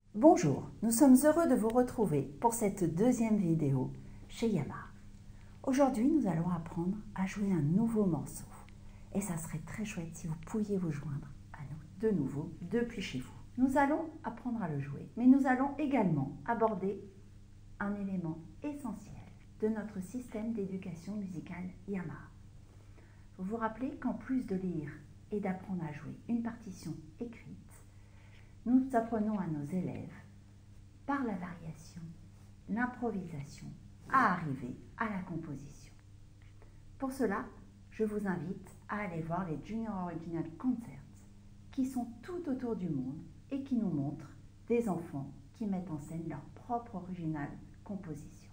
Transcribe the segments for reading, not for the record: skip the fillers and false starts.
Bonjour, nous sommes heureux de vous retrouver pour cette deuxième vidéo chez Yamaha. Aujourd'hui, nous allons apprendre à jouer un nouveau morceau. Et ça serait très chouette si vous pouviez vous joindre à nous de nouveau depuis chez vous. Nous allons apprendre à le jouer, mais nous allons également aborder un élément essentiel de notre système d'éducation musicale Yamaha. Vous vous rappelez qu'en plus de lire et d'apprendre à jouer une partition écrite, nous apprenons à nos élèves, par la variation, l'improvisation, à arriver à la composition. Pour cela, je vous invite à aller voir les Junior Original Concerts qui sont tout autour du monde et qui nous montrent des enfants qui mettent en scène leur propre original composition.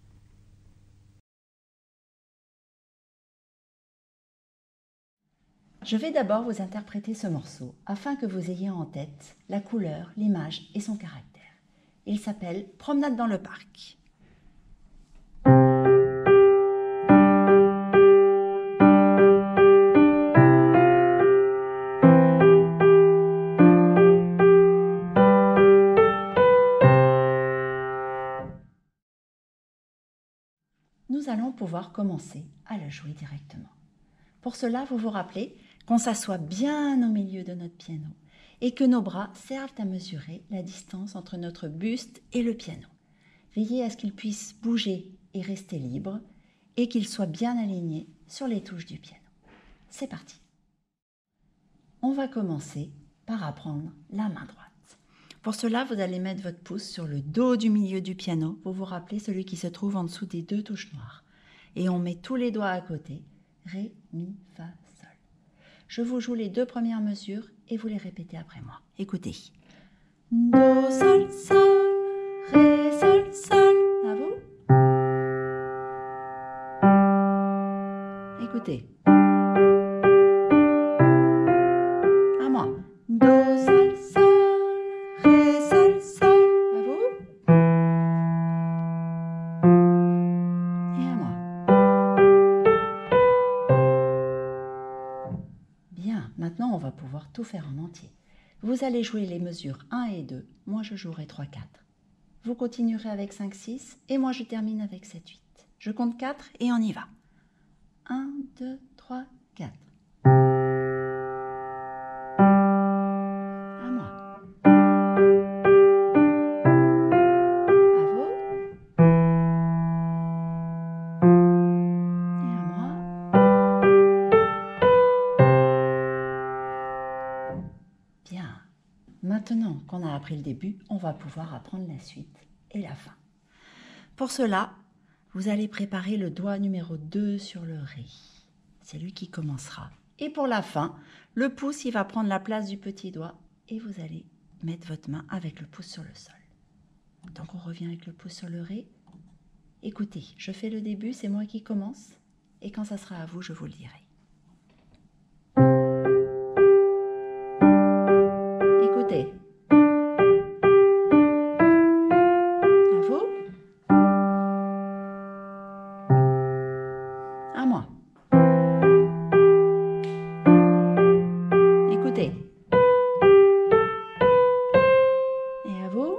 Je vais d'abord vous interpréter ce morceau afin que vous ayez en tête la couleur, l'image et son caractère. Il s'appelle « Promenade dans le parc ». Nous allons pouvoir commencer à le jouer directement. Pour cela, vous vous rappelez qu'on s'assoit bien au milieu de notre piano et que nos bras servent à mesurer la distance entre notre buste et le piano. Veillez à ce qu'il puisse bouger et rester libre et qu'il soit bien aligné sur les touches du piano. C'est parti. On va commencer par apprendre la main droite. Pour cela, vous allez mettre votre pouce sur le dos du milieu du piano. Vous vous rappelez celui qui se trouve en dessous des deux touches noires. Et on met tous les doigts à côté. Ré, mi, fa, sol. Je vous joue les deux premières mesures et vous les répétez après moi. Écoutez. Do, sol, sol, ré, sol, sol. À vous. Écoutez. À moi. Do, sol, sol, ré, sol, sol. À vous. Et à moi. Bien, maintenant on va pouvoir tout faire en entier. Vous allez jouer les mesures 1 et 2, moi je jouerai 3, 4. Vous continuerez avec 5, 6 et moi je termine avec 7, 8. Je compte 4 et on y va. 1, 2, 3, 4. À moi. À vous. Et à moi. Bien. Maintenant qu'on a appris le début, on va pouvoir apprendre la suite et la fin. Pour cela, vous allez préparer le doigt numéro 2 sur le Ré. C'est lui qui commencera. Et pour la fin, le pouce, il va prendre la place du petit doigt et vous allez mettre votre main avec le pouce sur le sol. Donc on revient avec le pouce sur le Ré. Écoutez, je fais le début, c'est moi qui commence. Et quand ça sera à vous, je vous le dirai. Écoutez. À vous. À moi. Écoutez. Et à vous.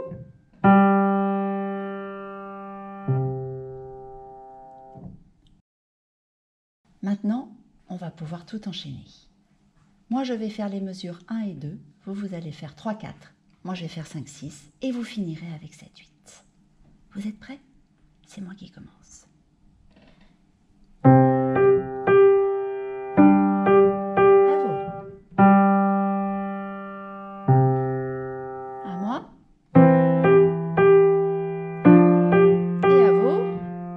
Maintenant, on va pouvoir tout enchaîner. Moi, je vais faire les mesures 1 et 2. Vous allez faire 3, 4. Moi, je vais faire 5, 6. Et vous finirez avec 7, 8. Vous êtes prêts? C'est moi qui commence. À vous. À moi. Et à vous.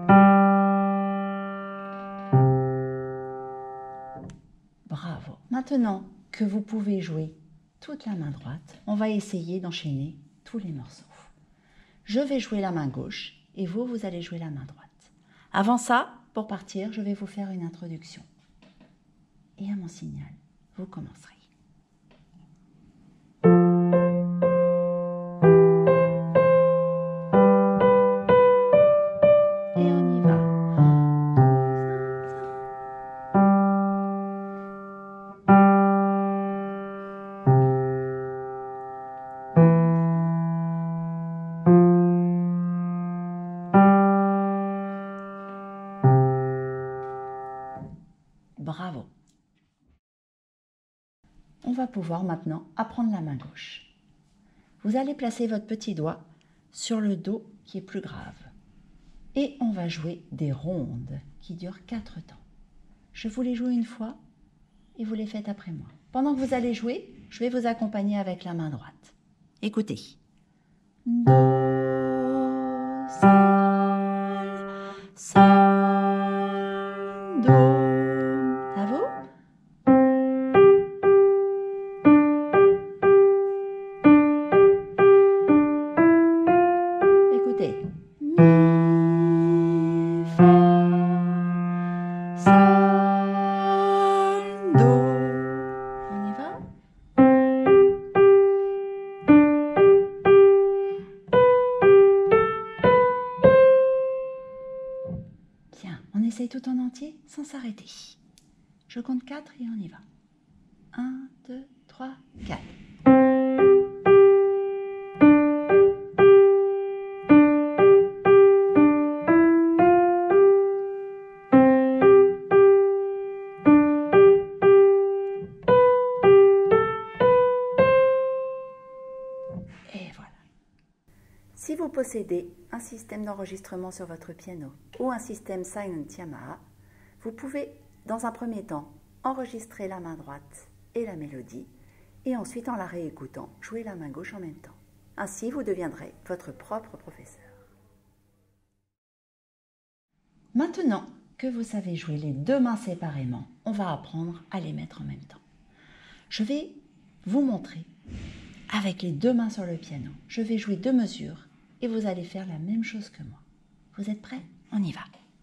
Bravo. Maintenant que vous pouvez jouer toute la main droite, on va essayer d'enchaîner tous les morceaux. Je vais jouer la main gauche et vous allez jouer la main droite. Avant ça, pour partir, je vais vous faire une introduction. Et à mon signal, vous commencerez. Et on y va. on va pouvoir maintenant apprendre la main gauche. Vous allez placer votre petit doigt sur le Do qui est plus grave. Et on va jouer des rondes qui durent 4 temps. Je vous les joue une fois et vous les faites après moi. Pendant que vous allez jouer, je vais vous accompagner avec la main droite. Écoutez. Do, sol, sol, do. À vous? Écoutez. Mi, fa, sol, do. On y va? Bien, on essaye tout en entier sans s'arrêter. Je compte 4 et on y va. 1, 2, 3, 4. Et voilà. Si vous possédez un système d'enregistrement sur votre piano ou un système Silent Yamaha, vous pouvez, dans un premier temps, enregistrer la main droite et la mélodie, et ensuite, en la réécoutant, jouer la main gauche en même temps. Ainsi, vous deviendrez votre propre professeur. Maintenant que vous savez jouer les deux mains séparément, on va apprendre à les mettre en même temps. Je vais vous montrer avec les deux mains sur le piano. Je vais jouer 2 mesures et vous allez faire la même chose que moi. Vous êtes prêts? On y va.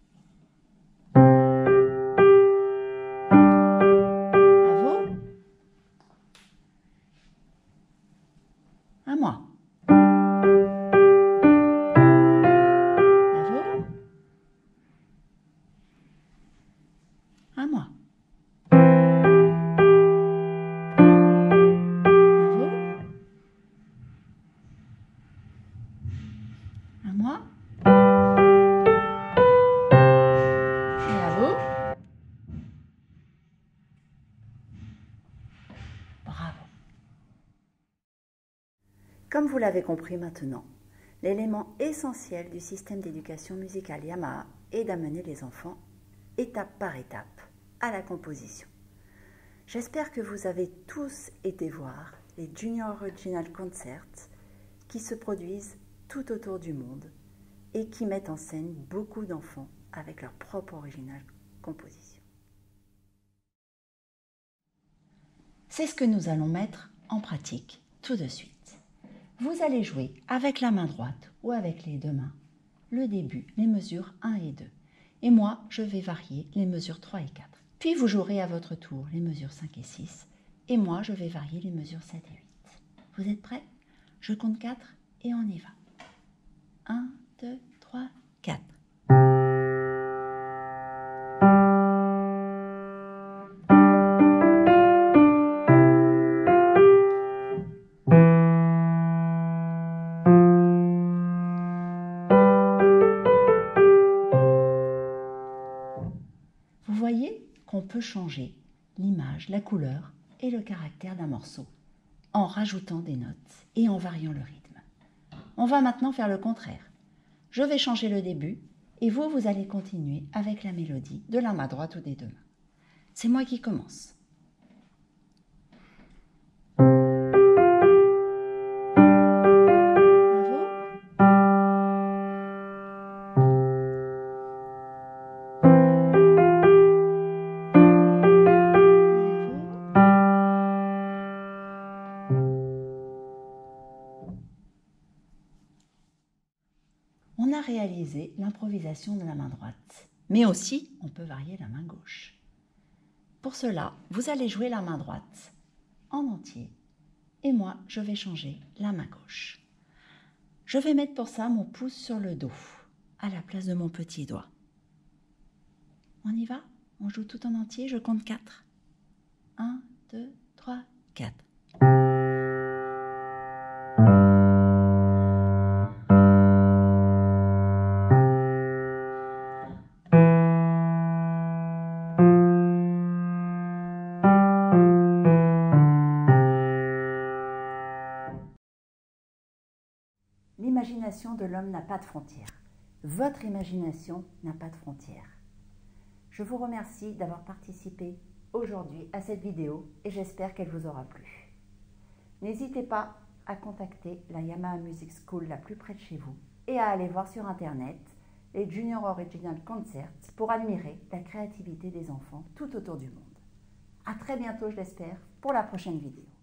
À vous. À moi. À vous. À moi. À vous. À moi. Et à vous. Bravo. Comme vous l'avez compris maintenant, l'élément essentiel du système d'éducation musicale Yamaha est d'amener les enfants, étape par étape, à la composition. J'espère que vous avez tous été voir les Junior Original Concerts qui se produisent tout autour du monde et qui mettent en scène beaucoup d'enfants avec leur propre original composition. C'est ce que nous allons mettre en pratique tout de suite. Vous allez jouer avec la main droite ou avec les deux mains le début, les mesures 1 et 2. Et moi, je vais varier les mesures 3 et 4. Puis vous jouerez à votre tour les mesures 5 et 6. Et moi, je vais varier les mesures 7 et 8. Vous êtes prêts? Je compte 4 et on y va. 1, 2, 3, 4. Vous voyez qu'on peut changer l'image, la couleur et le caractère d'un morceau en rajoutant des notes et en variant le rythme. On va maintenant faire le contraire. Je vais changer le début et vous, vous allez continuer avec la mélodie de la main droite ou des deux mains. C'est moi qui commence. On a réalisé l'improvisation de la main droite, mais aussi on peut varier la main gauche. Pour cela, vous allez jouer la main droite en entier et moi, je vais changer la main gauche. Je vais mettre pour ça mon pouce sur le dos à la place de mon petit doigt. On y va? On joue tout en entier, je compte 4. 1, 2, 3, 4. l'imagination de l'homme n'a pas de frontières. Votre imagination n'a pas de frontières. Je vous remercie d'avoir participé aujourd'hui à cette vidéo et j'espère qu'elle vous aura plu. N'hésitez pas à contacter la Yamaha Music School la plus près de chez vous et à aller voir sur internet les Junior Original Concerts pour admirer la créativité des enfants tout autour du monde. À très bientôt, je l'espère, pour la prochaine vidéo.